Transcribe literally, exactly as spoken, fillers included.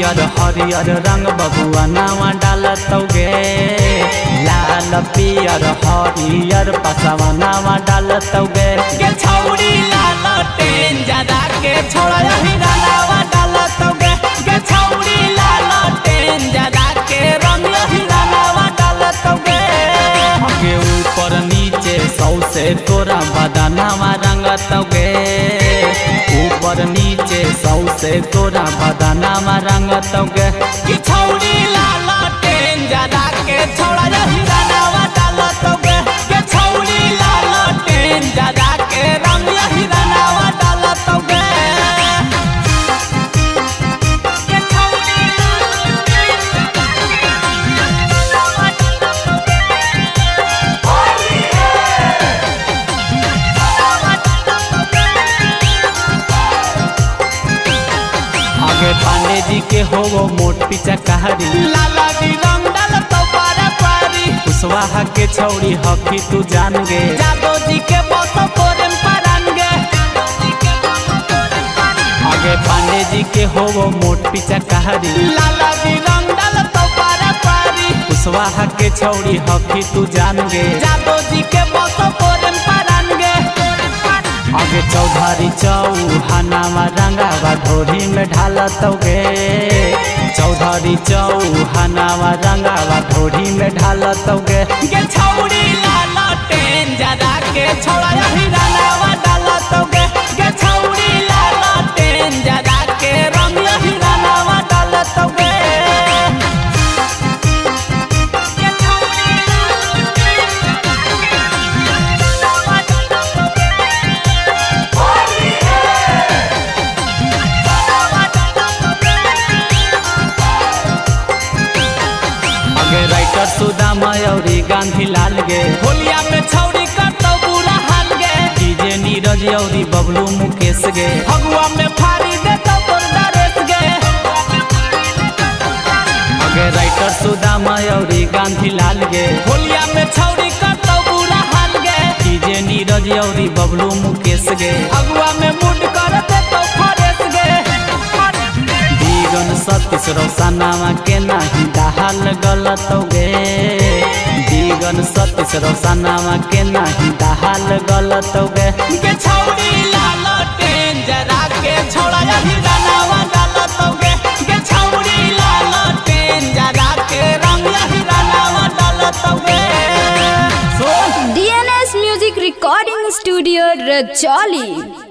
पियर हरियर रंग बबुआ नावा डालतौगे। लाल पियर हरियर पसवा नावा डालतौगे। के छौड़ी लाल टेन जदा के छोड़ा हीरा नावा डालतौगे। के छौड़ी लाल टेन जदा के रंग हीरा नावा डालतौगे। के ऊपर नीचे सौसे तोरा बदनावा रंगतौगे। ऊपर नीचे सौसे तोरा बदनावा रंगतौगे। कि छौड़ी लाल टेन जदा के छोड़ा हीरा नावा डालतौगे। के छौड़ी लाल टेन जदा के रंग हीरा नावा डालतौगे। पांडे जी के हो मोट पिचा कहारी। लाला दी रंग डाल तो पारा पारी। कुशवाहा के छौड़ी हकी तू जान गे। जादो जी के बसो कोरम परान गे। आगे पांडे जी के हो मोट पिचा कहारी। लाला दी रंग डाल तो पारा पारी। कुशवाहा के छौड़ी हकी तू जान गे। जादो जी के बसो कोरम परान गे। आगे चौधारी चौहानावा रंगावा ढोरी में ढालतौगे। चौधारी चौहानावा रंगावा ढोरी में ढालतौगे। के छौड़ी लाल टेन जदा के छोड़ा हीरा नावा डालतौगे। के छौड़ी लाल टेन जदा के रंग हीरा नावा डालतौगे। राइटर सुदा मयूरी गांधी लाल गे। होलिया में छौड़ी करतो बुरा हाल गे। डीजे नीरज यौरी बबलू मुकेश गे। फगुआ में फाड़ी दे तो तोर डरेस गे। आगे राइटर सुदा मयूरी गांधी लाल गे। होलिया में छौड़ी करतो बुरा हाल गे। डीजे नीरज यौरी बबलू मुकेश गे। फगुआ में मुंड कर दे तो फरेस गे। दीगन सतीश रोशनावा के नाही दाहाल गलतौगे। दीगन सतीश रोशनावा के नाही दाहाल गलतौगे। के छौड़ी लाल टेन जदा के छोड़ा हीरा नावा डालतौगे। के छौड़ी लाल टेन जदा के रंग हीरा नावा डालतौगे। DNS music recording studio Rajauli.